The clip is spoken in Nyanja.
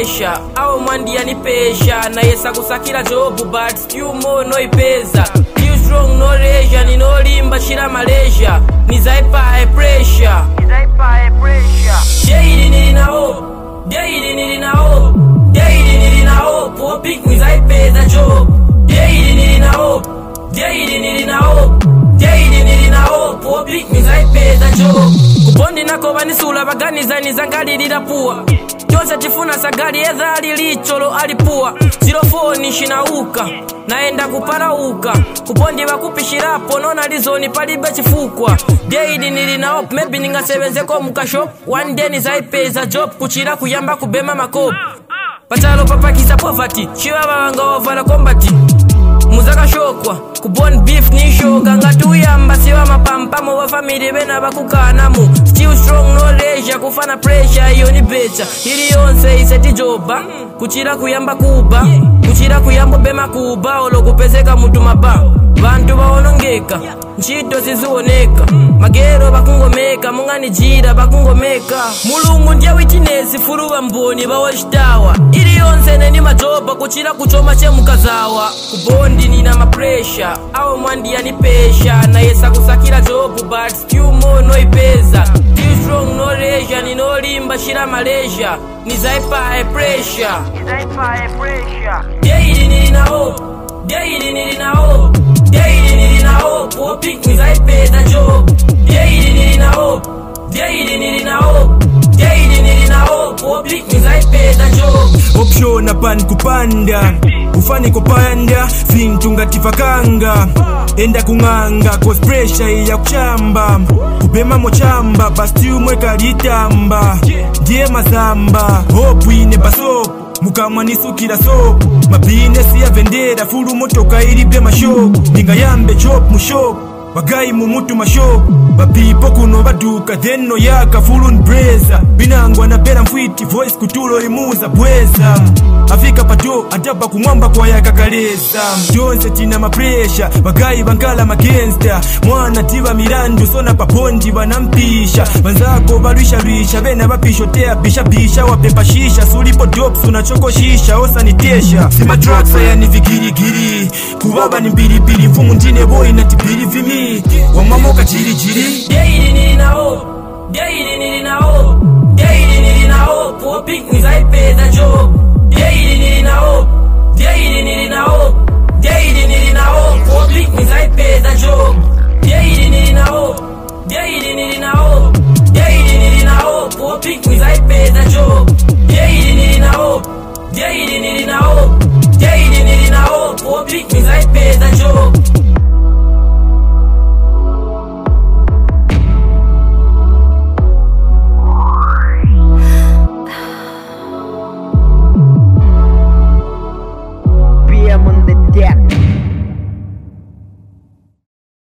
pressure awo mwandi yanipesha na yesa kusakira job but still more no ipeza still strong no leisure ni no limba shira Malaysia nizaipa pressure daily nilina hope daily nilina hope daily nilina hope hoping nizaipeza job daily nilina hope daily nilina hope daily nilina hope hoping nizaipeza job kubondi nako banisula baganiza nizangalirira puwa Tosa tifuna sagari eza alilicholo alipua 04 nishinauka naenda kuparauka kupondi bakupishirapo nona lizoni palibe chifukwa daily nilina hope maybe ningasebenzeko mukashop one day nizaipeza job kuchira kuyamba kubema makopo patalo papakisa poverty chiwaba wanga ovala combat muzaka shokwa kubon beef ni shoga ngatuyamba siwa mapampamo wa family bena bakukanamu still strong no leisure kufana pressure iyo ni better ili yonse iseti joba kuchira kuyamba kuba kuchira kuyamba bema kuba olokupezeka mutu maba bantu baonongeka nchito zizuoneka magero bakungomeka mungani jira bakungomeka mulungu ndiye witness furuwa mboni bawoshtawa ili yonse neni majoba kuchira kuchoma chemukazawa kubondi nina mapressure awo mwandi yanipesha na yesa kusakira job but still more no ipeza still strong no leisure ni no limba shira Malaysia nizaipa pressure daily nilina hope daily nilina hope daily nilina hope hoping nizaipeza job daily nilina hope daily nilina hope daily nilina hope hoping nizaipeza job option apan kupanda ufani kupanda zintunga tifakanga enda kunganga cause pressure ya kuchamba kupema mochamba basti umweka litamba ndiye mazamba hope ine baso mukamwa nisukira so mabinesi ya vendera fulu motoka ilibye mashop ninga yambe chop mushop bagayi mumutu mashop bapipo kuno baduka then no yaka full on braza binangwa na bera mfwiti voice kutulo imuza bweza afika pato adaba kumwamba kwa yaka kaleza mjonse tina mapresha bagayi bankala magangster mwana tiba mirandu sona papondi banampisha banzako barisha bena bapishotea bisha wapepa shisha sulipo dope unachoko shisha osanitesha sima drugs yani vigirigiri kubaba ni mbilibili mfumu ndine boy na tibili vimi wamamoka jiri daily nilina hope daily nilina hope daily nilina hope hoping nizaipeza job daily nilina hope daily nilina hope daily nilina hope hoping nizaipeza job daily nilina hope daily nilina hope daily nilina hope hoping nizaipeza job daily nilina hope daily nilina hope daily nilina hope hoping nizaipeza job